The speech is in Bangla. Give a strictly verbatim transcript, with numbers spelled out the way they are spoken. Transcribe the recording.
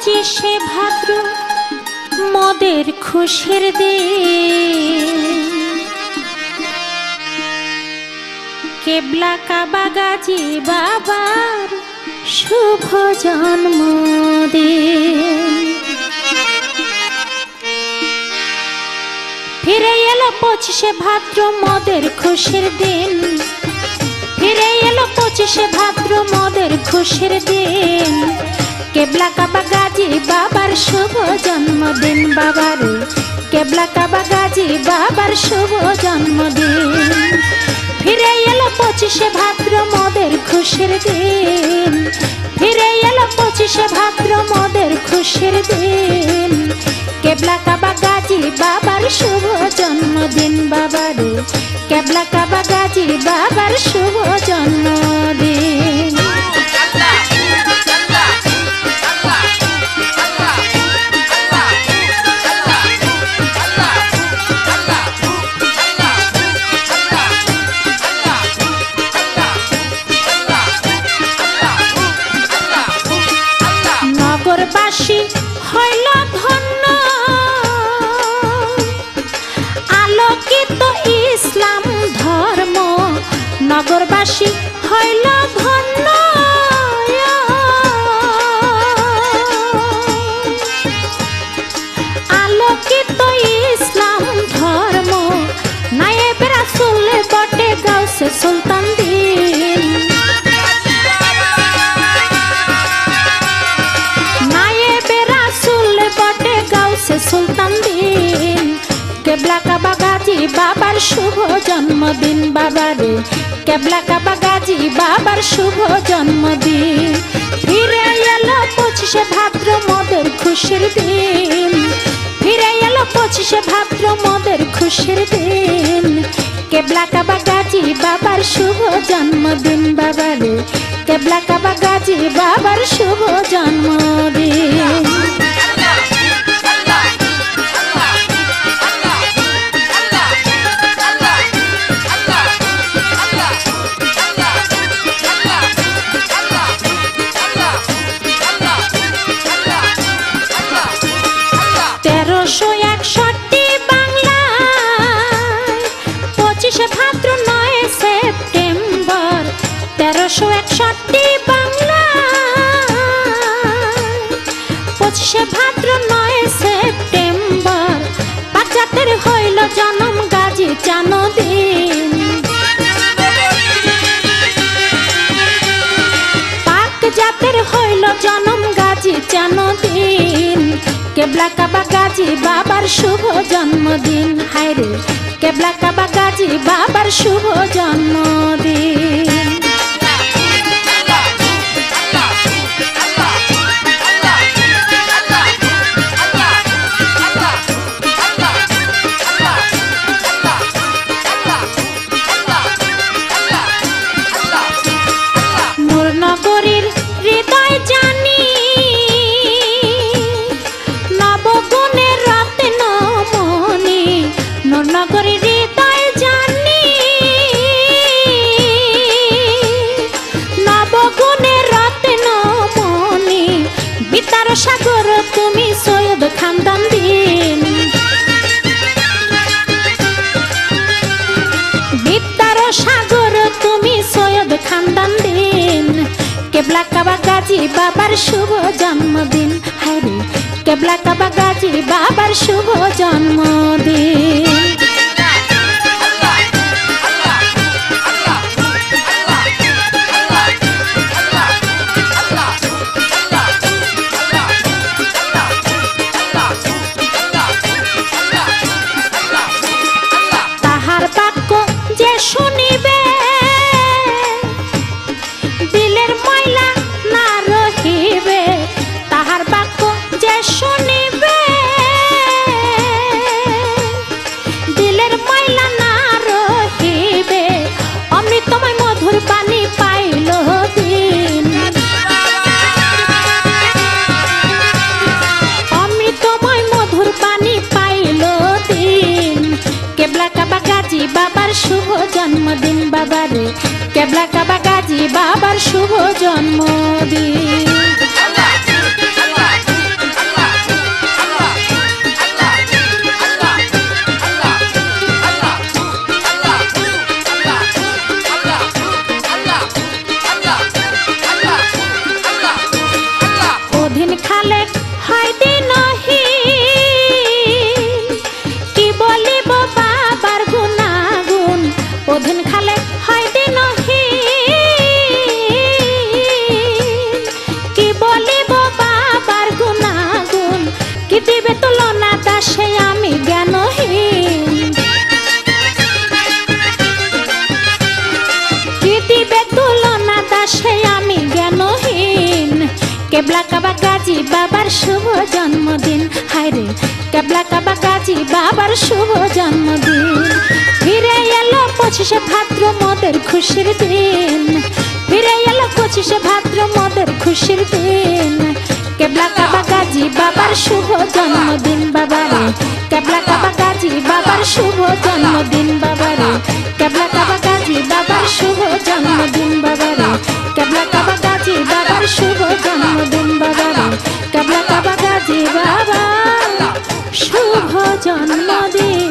পঁচিশে ভাদ্র মোদের খুশির দিন, কেবলা কাবা গাজী বাবার শুভ জন্মদিন। ফিরে এলো পঁচিশে ভাদ্র মোদের খুশির দিন, ফিরে এলো পঁচিশে ভাদ্র মোদের খুশির দিন, কেবলা কাবা গাজী বাবার শুভ জন্মদিন। বাবারে কেবলা কাবা গাজী বাবার শুভ জন্মদিন। ফিরে এলো পঁচিশে ভাদ্র মোদের খুশির দিন, ফিরে এলো পঁচিশে ভাদ্র মোদের খুশির দিন, কেবলা কাবা গাজী বাবার শুভ জন্মদিন। বাবারে কেবলা কাবা গাজী বাবার শুভ জন্মদিন। নগরবাসী হইল ধন্য, আলোকিত ইসলাম ধর্ম। নগরবাসী হইল ধন্য, আলোকিত ইসলাম ধর্ম। নায়েব রাসূল বটে গাউসে সুলতান দিন, সুলতান দিন, কেবলা কাবা গাজী বাবার শুভ জন্মদিন। বাবারে কেবলা কাবা গাজী বাবার শুভ জন্মদিন। ফিরে এলো পঁচিশে ভাদ্র মোদের খুশির দিন, ফিরে এলো পঁচিশে ভাদ্র মোদের খুশির দিন, কেবলা কাবা গাজী বাবার শুভ জন্মদিন। বাবারে কেবলা কাবা গাজী বাবার শুভ জন্মদিন। তেরোশো একষট্টি বাংলায় পঁচিশে ভাদ্র নয় সেপ্টেম্বর, তেরোশো একষট্টি বাংলায় পঁচিশে ভাদ্র নয় সেপ্টেম্বর, পাক জাতের হইল জনম গাজী চানদিন। পাক জাতের হইল জনম গাজী চানদিন, কেবলা কাবা গাজী বাবার শুভ জন্মদিন। হায়রে কেবলা কাবা গাজী বাবার শুভ জন্মদিন। নূরনগরীর হৃদয় জানি, নবগুণের রত্ন মণি। নূরনগরীর হৃদয় জানি, নবগুণের রত্ন মণি। বিদ্যার সাগর তুমি সৈয়দ খানদান দিন, বিদ্যার সাগর তুমি সৈয়দ খানদান দিন, কেবলা কাবা গাজী বাবার শুভ জন্মদিন। হায়রে কেবলা কাবা গাজী বাবার শুভ জন্মদিন। তাহার বাক্য যে শুনিবে, দিলের ময়লা না রহিবে। তাহার বাক্য যে শুনিবে, দিলের ময়লা না রহিবে। অমৃতময় মধুর পানি পাইল দিন, অমৃতময় মধুর পানি পাইল দিন, কেবলা কাবা গাজী বাবার শুভ জন্মদিন। বাবারে কেবলা কাবা গাজী বাবার শুভ জন্মদিন। ওদিন খালে হয় দিনহীন কি বলিব বাবার গুণাগুণ কি দিবে তুলনা দাসে আমি জ্ঞানহীন কি দিবে তুলনা দাসে আমি জ্ঞানহীন কেবলা কাবা গাজী বাবার শুভ জন্মদিন হায়রে কেবলা কাবা গাজী বাবার শুভ জন্মদিন ফিরে এলো পঁচিশে ভাদ্র মোদের খুশির দিন ফিরে এলো পঁচিশে ভাদ্র মোদের খুশির দিন কেবলা কাবা গাজী বাবার শুভ জন্মদিন বাবারে কেবলা কাবা গাজী বাবার শুভ জন্মদিন বাবারে কেবলা কাবা গাজী বাবার শুভ জন্মদিন বাবারে কেবলা কাবা গাজী বাবার শুভ জন্মদিন বাবারে কেবলা কাবা গাজী বাবা শুভ জন্মদিন।